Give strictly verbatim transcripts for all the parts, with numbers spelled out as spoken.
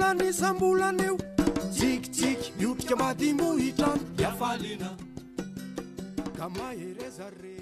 volany sambolana eo tsikitsiky miotrika madimohitrano miafalina ka maherezarery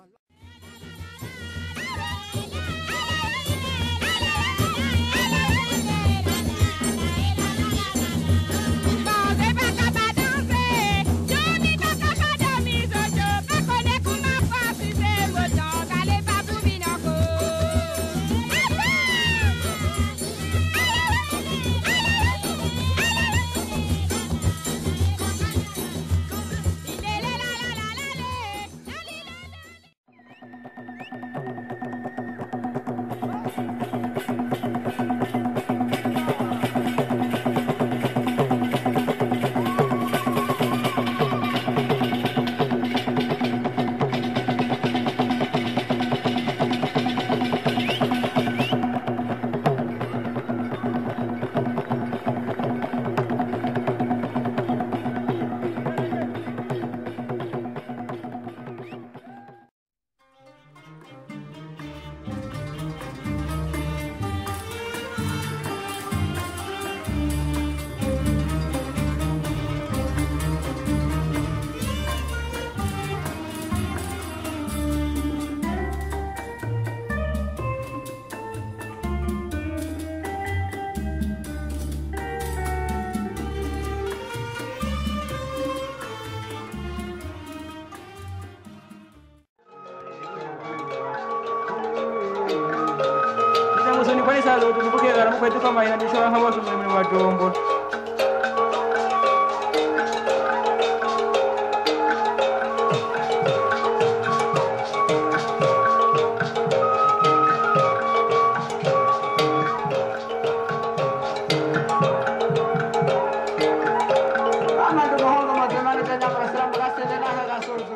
Salo tumepokea kama kwetu kama inadishwa hawa tumemni watombo kama ndo hongo matemani tena kwa sababu kasi tena hata sura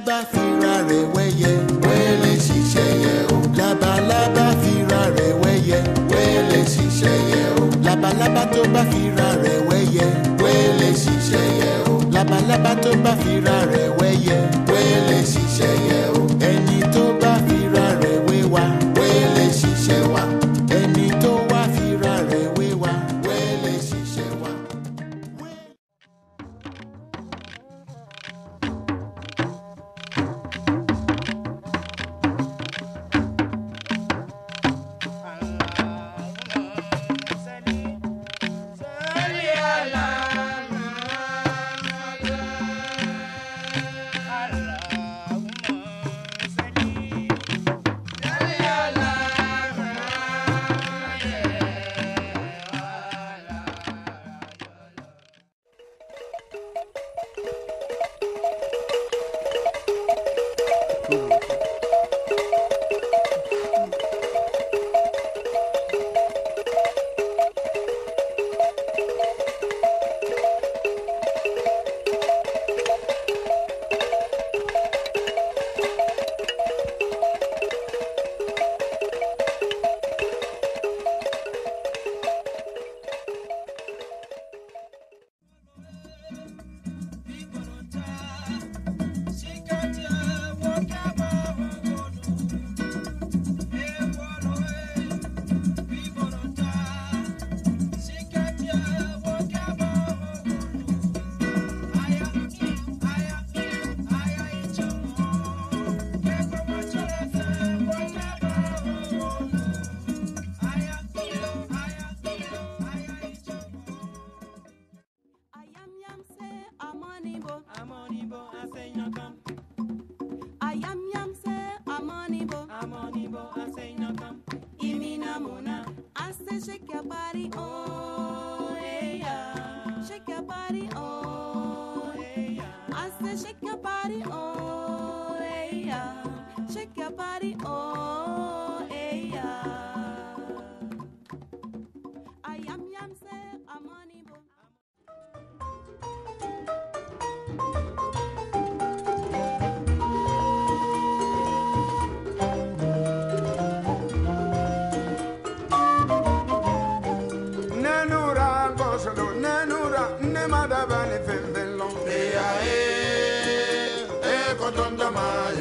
laba firare weye, wele shiseye o. Laba laba firare weye, wele shiseye o. Laba laba to ba firare weye, wele shiseye o. Laba laba to ba firare weye, wele shiseye o. Ẹni tó bá firare wewa, wele shiseye wa. Ẹni tó wá firare wewa, wele shiseye wa. Shake your body, oh, hey, yeah. Shake your body, oh, hey, yeah. I said shake your body, oh, hey, yeah. Shake your body, oh, hey, yeah. I am yam say I'm on Ibo.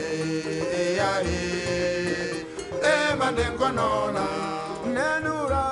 Nenura